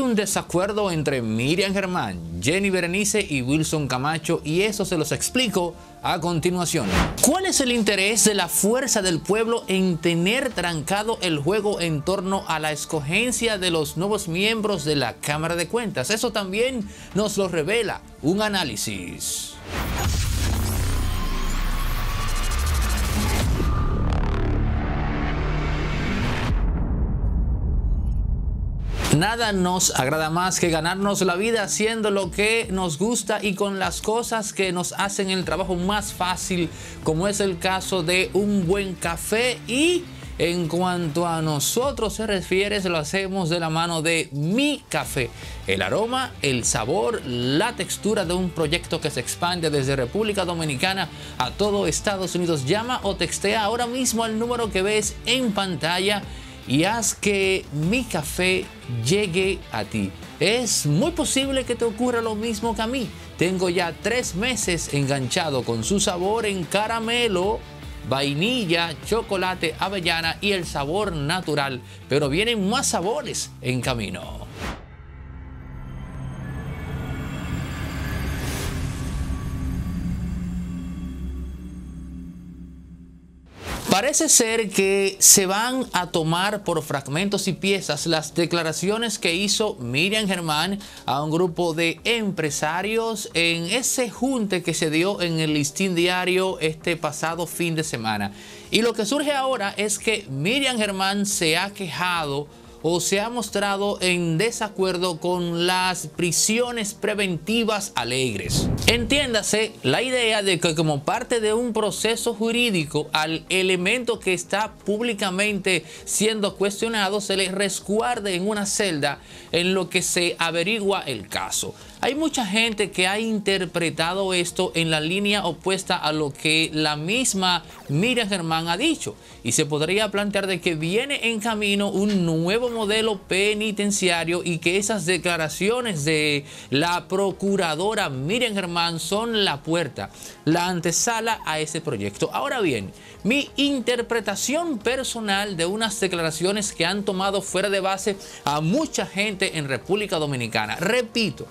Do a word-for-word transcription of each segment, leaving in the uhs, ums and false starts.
un desacuerdo entre Miriam Germán, Jenny Berenice y Wilson Camacho, y eso se los explico a continuación. ¿Cuál es el interés de la Fuerza del Pueblo en tener trancado el juego en torno a la escogencia de los nuevos miembros de la Cámara de Cuentas? Eso también nos lo revela un análisis. Nada nos agrada más que ganarnos la vida haciendo lo que nos gusta y con las cosas que nos hacen el trabajo más fácil, como es el caso de un buen café. Y en cuanto a nosotros se refiere, se lo hacemos de la mano de Mi Café. El aroma, el sabor, la textura de un proyecto que se expande desde República Dominicana a todo Estados Unidos. Llama o textea ahora mismo al número que ves en pantalla y haz que Mi Café llegue a ti. Es muy posible que te ocurra lo mismo que a mí. Tengo ya tres meses enganchado con su sabor en caramelo, vainilla, chocolate, avellana y el sabor natural. Pero vienen más sabores en camino. Parece ser que se van a tomar por fragmentos y piezas las declaraciones que hizo Miriam Germán a un grupo de empresarios en ese junte que se dio en el Listín Diario este pasado fin de semana. Y lo que surge ahora es que Miriam Germán se ha quejado o se ha mostrado en desacuerdo con las prisiones preventivas alegres. Entiéndase la idea de que como parte de un proceso jurídico al elemento que está públicamente siendo cuestionado se le resguarde en una celda en lo que se averigua el caso. Hay mucha gente que ha interpretado esto en la línea opuesta a lo que la misma Miriam Germán ha dicho. Y se podría plantear de que viene en camino un nuevo modelo penitenciario y que esas declaraciones de la procuradora Miriam Germán son la puerta, la antesala a ese proyecto. Ahora bien, mi interpretación personal de unas declaraciones que han tomado fuera de base a mucha gente en República Dominicana. Repito,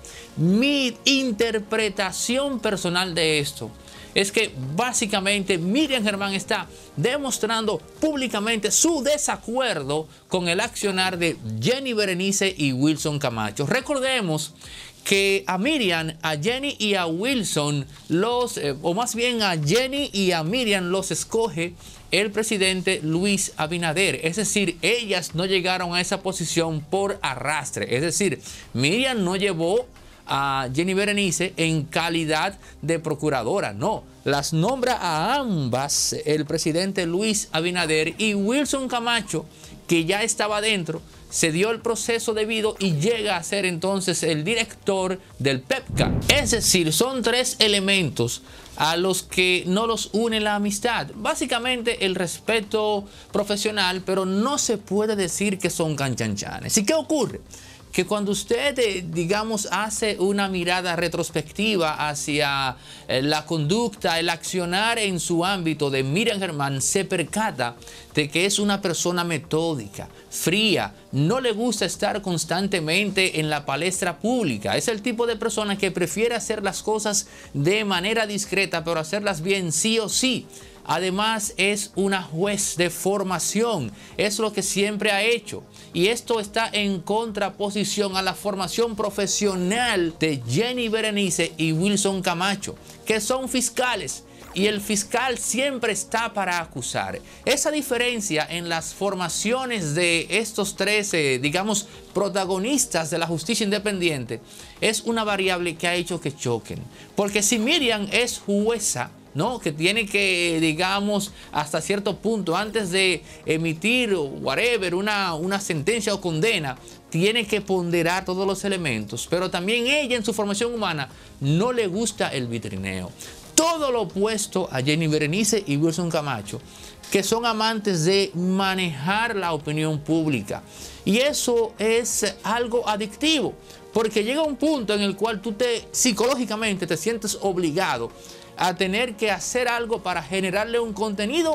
mi interpretación personal de esto es que básicamente Miriam Germán está demostrando públicamente su desacuerdo con el accionar de Jenny Berenice y Wilson Camacho. Recordemos que a Miriam, a Jenny y a Wilson, los, eh, o más bien a Jenny y a Miriam los escoge el presidente Luis Abinader. Es decir, ellas no llegaron a esa posición por arrastre. Es decir, Miriam no llevó a Jenny Berenice en calidad de procuradora, no, las nombra a ambas el presidente Luis Abinader, y Wilson Camacho, que ya estaba dentro, se dio el proceso debido y llega a ser entonces el director del PEPCA. Es decir, son tres elementos a los que no los une la amistad. Básicamente el respeto profesional, pero no se puede decir que son canchanchanes. ¿Y qué ocurre? Que cuando usted, eh, digamos, hace una mirada retrospectiva hacia eh, la conducta, el accionar en su ámbito de Miriam Germán, se percata de que es una persona metódica, fría, no le gusta estar constantemente en la palestra pública. Es el tipo de persona que prefiere hacer las cosas de manera discreta, pero hacerlas bien sí o sí. Además, es una juez de formación, es lo que siempre ha hecho. Y esto está en contraposición a la formación profesional de Jenny Berenice y Wilson Camacho, que son fiscales. Y el fiscal siempre está para acusar. Esa diferencia en las formaciones de estos tres, eh, digamos, protagonistas de la justicia independiente es una variable que ha hecho que choquen. Porque si Miriam es jueza, ¿no?, que tiene que, digamos, hasta cierto punto, antes de emitir whatever, una, una sentencia o condena, tiene que ponderar todos los elementos. Pero también ella, en su formación humana, no le gusta el vitrineo. Todo lo opuesto a Jenny Berenice y Wilson Camacho, que son amantes de manejar la opinión pública. Y eso es algo adictivo, porque llega un punto en el cual tú te, psicológicamente te sientes obligado a tener que hacer algo para generarle un contenido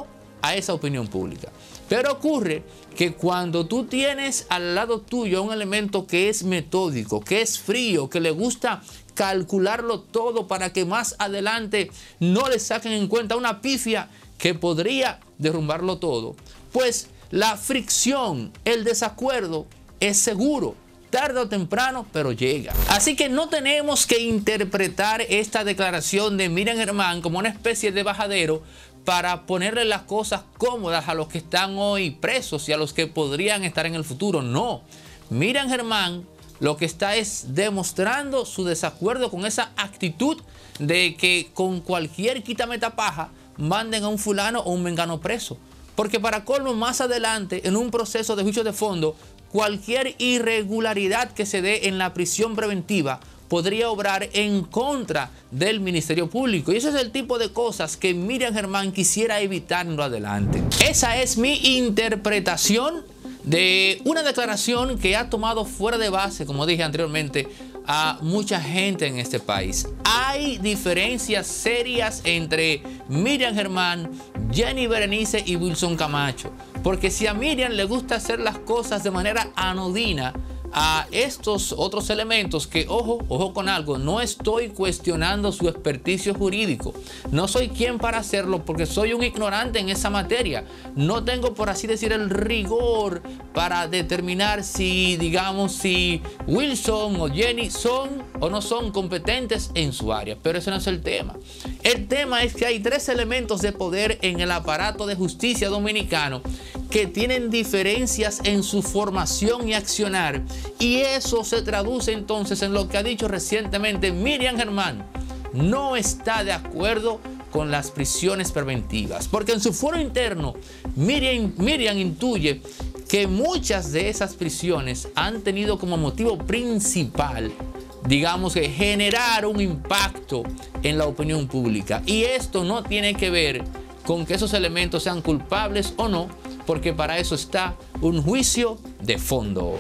a esa opinión pública. Pero ocurre que cuando tú tienes al lado tuyo un elemento que es metódico, que es frío, que le gusta calcularlo todo para que más adelante no le saquen en cuenta una pifia que podría derrumbarlo todo, pues la fricción, el desacuerdo es seguro, tarde o temprano, pero llega. Así que no tenemos que interpretar esta declaración de Miriam Germán como una especie de bajadero para ponerle las cosas cómodas a los que están hoy presos y a los que podrían estar en el futuro. No, Miriam Germán lo que está es demostrando su desacuerdo con esa actitud de que con cualquier quitametapaja manden a un fulano o un mengano preso. Porque para colmo, más adelante, en un proceso de juicio de fondo, cualquier irregularidad que se dé en la prisión preventiva podría obrar en contra del Ministerio Público. Y ese es el tipo de cosas que Miriam Germán quisiera evitarlo adelante. Esa es mi interpretación de una declaración que ha tomado fuera de base, como dije anteriormente, a mucha gente en este país. Hay diferencias serias entre Miriam Germán, Jenny Berenice y Wilson Camacho. Porque si a Miriam le gusta hacer las cosas de manera anodina, a estos otros elementos que, ojo, ojo con algo, no estoy cuestionando su experticio jurídico. No soy quien para hacerlo porque soy un ignorante en esa materia. No tengo, por así decir, el rigor para determinar si, digamos, si Wilson o Jenny son o no son competentes en su área. Pero ese no es el tema. El tema es que hay tres elementos de poder en el aparato de justicia dominicano que tienen diferencias en su formación y accionar, y eso se traduce entonces en lo que ha dicho recientemente Miriam Germán. No está de acuerdo con las prisiones preventivas, porque en su foro interno Miriam, Miriam intuye que muchas de esas prisiones han tenido como motivo principal, digamos, que generar un impacto en la opinión pública, y esto no tiene que ver con que esos elementos sean culpables o no, porque para eso está un juicio de fondo.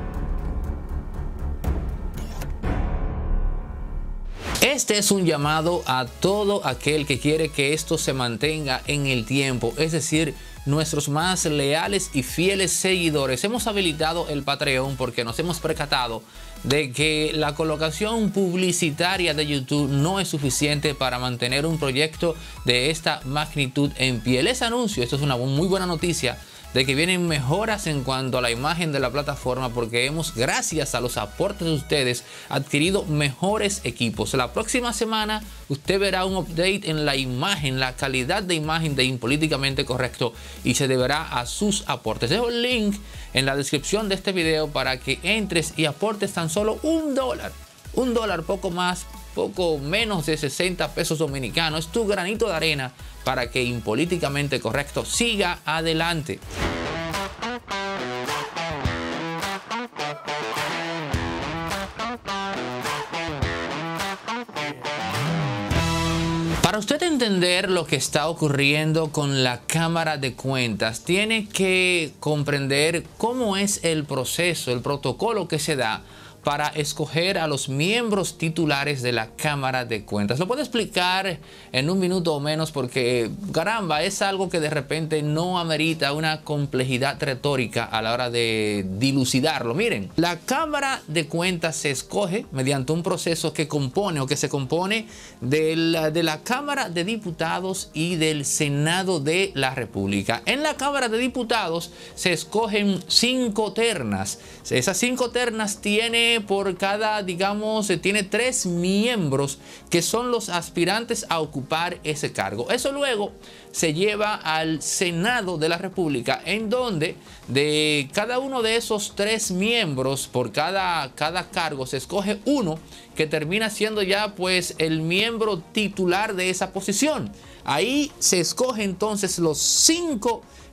Este es un llamado a todo aquel que quiere que esto se mantenga en el tiempo, es decir, nuestros más leales y fieles seguidores. Hemos habilitado el Patreon porque nos hemos percatado de que la colocación publicitaria de YouTube no es suficiente para mantener un proyecto de esta magnitud en pie. Les anuncio, esto es una muy buena noticia, de que vienen mejoras en cuanto a la imagen de la plataforma, porque hemos, gracias a los aportes de ustedes, adquirido mejores equipos. La próxima semana usted verá un update en la imagen, la calidad de imagen de Impolíticamente Correcto, y se deberá a sus aportes. Dejo el link en la descripción de este video para que entres y aportes tan solo un dólar, un dólar, poco más, poco menos de sesenta pesos dominicanos. Es tu granito de arena para que Impolíticamente Correcto siga adelante. Para usted entender lo que está ocurriendo con la Cámara de Cuentas, tiene que comprender cómo es el proceso, el protocolo que se da para escoger a los miembros titulares de la Cámara de Cuentas. Lo puedo explicar en un minuto o menos porque, caramba, es algo que de repente no amerita una complejidad retórica a la hora de dilucidarlo. Miren, la Cámara de Cuentas se escoge mediante un proceso que compone o que se compone de la, de la Cámara de Diputados y del Senado de la República. En la Cámara de Diputados se escogen cinco ternas. Esas cinco ternas tienen por cada, digamos, tiene tres miembros que son los aspirantes a ocupar ese cargo. Eso luego se lleva al Senado de la República, en donde de cada uno de esos tres miembros, por cada, cada cargo, se escoge uno que termina siendo ya pues el miembro titular de esa posición. Ahí se escoge entonces los cinco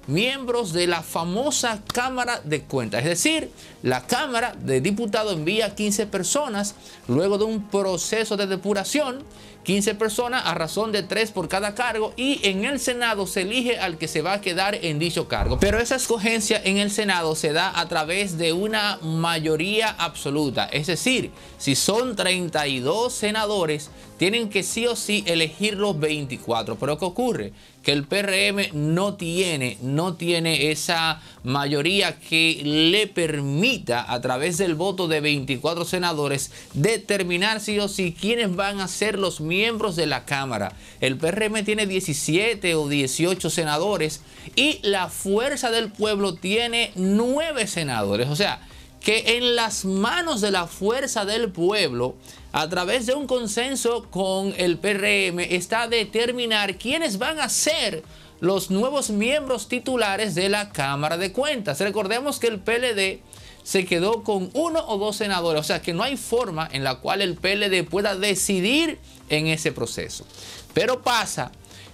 miembros de la famosa Cámara de Cuentas. Es decir, la Cámara de Diputados envía quince personas luego de un proceso de depuración, quince personas a razón de tres por cada cargo, y en el Senado se elige al que se va a quedar en dicho cargo. Pero esa escogencia en el Senado se da a través de una mayoría absoluta. Es decir, si son treinta y dos senadores, tienen que sí o sí elegir los veinticuatro. Pero ¿qué ocurre? Que el P R M no tiene, no tiene esa mayoría que le permita a través del voto de veinticuatro senadores determinar sí o sí quiénes van a ser los miembros de la Cámara. El P R M tiene diecisiete o dieciocho senadores y la Fuerza del Pueblo tiene nueve senadores. O sea, que en las manos de la Fuerza del Pueblo, a través de un consenso con el P R M, está determinar quiénes van a ser los nuevos miembros titulares de la Cámara de Cuentas. Recordemos que el P L D se quedó con uno o dos senadores, o sea que no hay forma en la cual el P L D pueda decidir en ese proceso. Pero pasa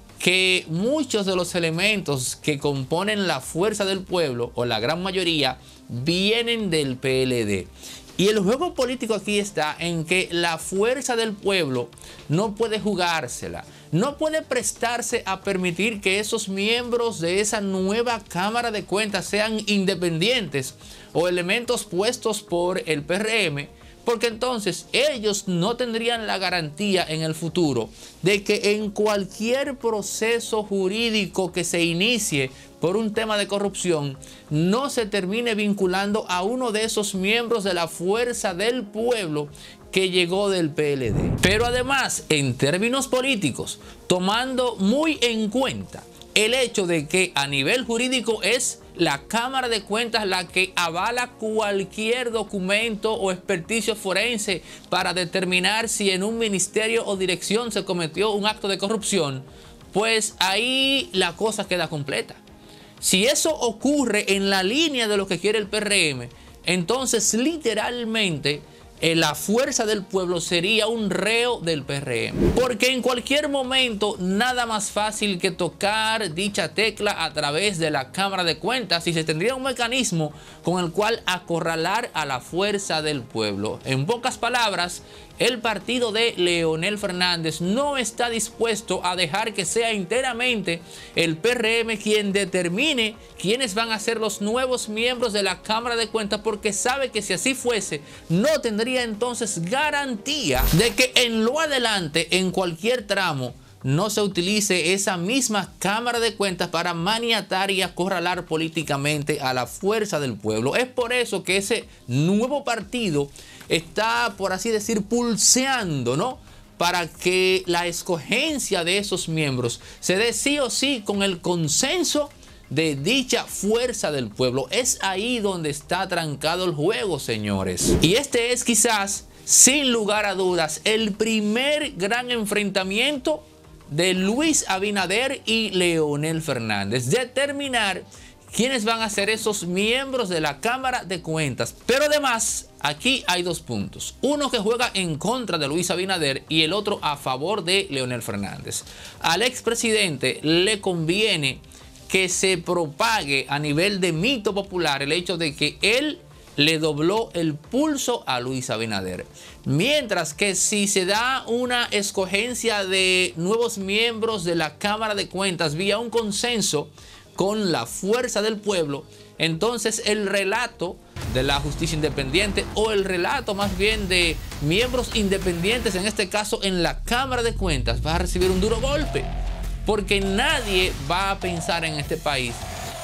que muchos de los elementos que componen la Fuerza del Pueblo, o la gran mayoría, vienen del P L D. Y el juego político aquí está en que la Fuerza del Pueblo no puede jugársela, no puede prestarse a permitir que esos miembros de esa nueva Cámara de Cuentas sean independientes o elementos puestos por el P R M, porque entonces ellos no tendrían la garantía en el futuro de que en cualquier proceso jurídico que se inicie por un tema de corrupción no se termine vinculando a uno de esos miembros de la Fuerza del Pueblo que llegó del P L D. Pero además, en términos políticos, tomando muy en cuenta el hecho de que a nivel jurídico es la Cámara de Cuentas la que avala cualquier documento o experticio forense para determinar si en un ministerio o dirección se cometió un acto de corrupción, pues ahí la cosa queda completa. Si eso ocurre en la línea de lo que quiere el P R M, entonces literalmente eh, la Fuerza del Pueblo sería un reo del P R M. Porque en cualquier momento nada más fácil que tocar dicha tecla a través de la Cámara de Cuentas y se tendría un mecanismo con el cual acorralar a la Fuerza del Pueblo. En pocas palabras, el partido de Leonel Fernández no está dispuesto a dejar que sea enteramente el P R M quien determine quiénes van a ser los nuevos miembros de la Cámara de Cuentas, porque sabe que si así fuese, no tendría entonces garantía de que en lo adelante, en cualquier tramo, no se utilice esa misma Cámara de Cuentas para maniatar y acorralar políticamente a la Fuerza del Pueblo. Es por eso que ese nuevo partido está, por así decir, pulseando, ¿no?, para que la escogencia de esos miembros se dé sí o sí con el consenso de dicha Fuerza del Pueblo. Es ahí donde está trancado el juego, señores. Y este es quizás, sin lugar a dudas, el primer gran enfrentamiento de Luis Abinader y Leonel Fernández. Determinar quiénes van a ser esos miembros de la Cámara de Cuentas. Pero además, aquí hay dos puntos. Uno que juega en contra de Luis Abinader y el otro a favor de Leonel Fernández. Al expresidente le conviene que se propague a nivel de mito popular el hecho de que él le dobló el pulso a Luis Abinader. Mientras que si se da una escogencia de nuevos miembros de la Cámara de Cuentas vía un consenso con la Fuerza del Pueblo, entonces el relato de la justicia independiente, o el relato más bien de miembros independientes, en este caso en la Cámara de Cuentas, va a recibir un duro golpe, porque nadie va a pensar en este país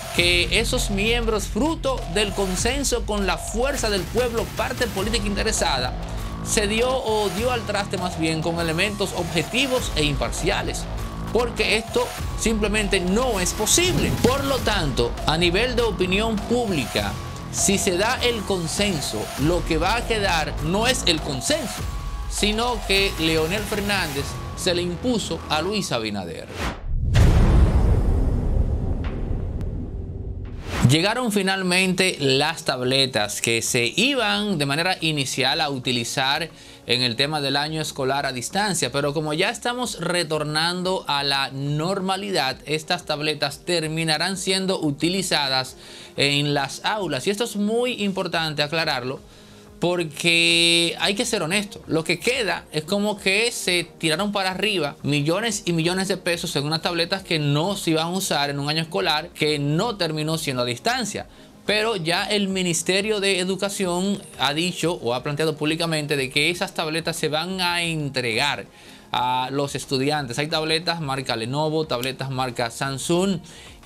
que esos miembros, fruto del consenso con la Fuerza del Pueblo, parte política interesada, se dio o dio al traste más bien con elementos objetivos e imparciales, porque esto simplemente no es posible. Por lo tanto, a nivel de opinión pública, si se da el consenso, lo que va a quedar no es el consenso, sino que Leonel Fernández se le impuso a Luis Abinader. Llegaron finalmente las tabletas que se iban de manera inicial a utilizar en el tema del año escolar a distancia, pero como ya estamos retornando a la normalidad, estas tabletas terminarán siendo utilizadas en las aulas. Y esto es muy importante aclararlo, porque hay que ser honesto. Lo que queda es como que se tiraron para arriba millones y millones de pesos en unas tabletas que no se iban a usar en un año escolar, que no terminó siendo a distancia. Pero ya el Ministerio de Educación ha dicho o ha planteado públicamente de que esas tabletas se van a entregar a los estudiantes. Hay tabletas marca Lenovo, tabletas marca Samsung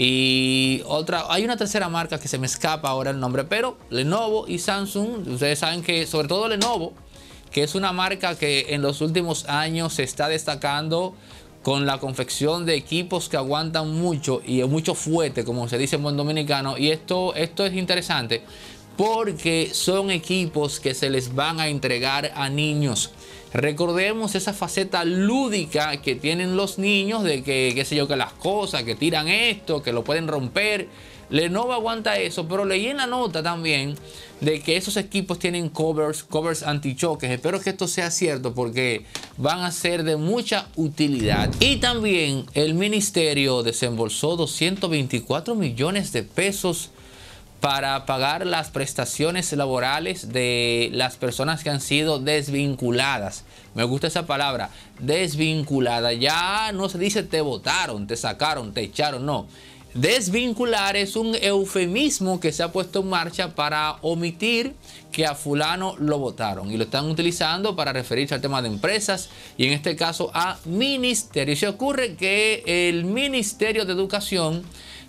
y otra, hay una tercera marca que se me escapa ahora el nombre, pero Lenovo y Samsung, ustedes saben que sobre todo Lenovo, que es una marca que en los últimos años se está destacando con la confección de equipos que aguantan mucho y mucho fuerte, como se dice en buen dominicano. Y esto, esto es interesante porque son equipos que se les van a entregar a niños. Recordemos esa faceta lúdica que tienen los niños de que, qué sé yo, que las cosas, que tiran esto, que lo pueden romper. Lenovo aguanta eso, pero leí en la nota también de que esos equipos tienen covers, covers antichoques. Espero que esto sea cierto porque van a ser de mucha utilidad. Y también el ministerio desembolsó doscientos veinticuatro millones de pesos para pagar las prestaciones laborales de las personas que han sido desvinculadas. Me gusta esa palabra, desvinculada. Ya no se dice te votaron, te sacaron, te echaron, no. Desvincular es un eufemismo que se ha puesto en marcha para omitir que a fulano lo votaron, y lo están utilizando para referirse al tema de empresas y en este caso a ministerios. Se ocurre que el Ministerio de Educación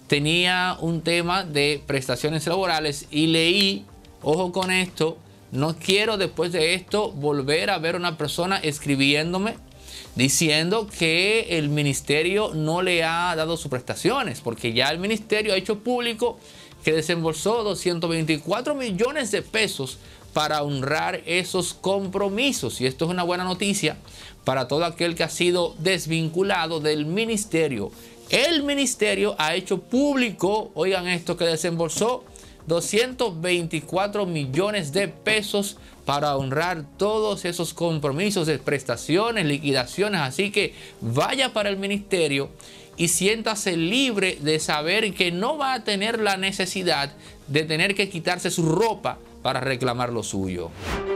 tenía un tema de prestaciones laborales y leí, ojo con esto, no quiero después de esto volver a ver una persona escribiéndome diciendo que el ministerio no le ha dado sus prestaciones, porque ya el ministerio ha hecho público que desembolsó doscientos veinticuatro millones de pesos para honrar esos compromisos. Y esto es una buena noticia para todo aquel que ha sido desvinculado del ministerio. El ministerio ha hecho público, oigan esto, que desembolsó doscientos veinticuatro millones de pesos para honrar todos esos compromisos de prestaciones, liquidaciones. Así que vaya para el ministerio y siéntase libre de saber que no va a tener la necesidad de tener que quitarse su ropa para reclamar lo suyo.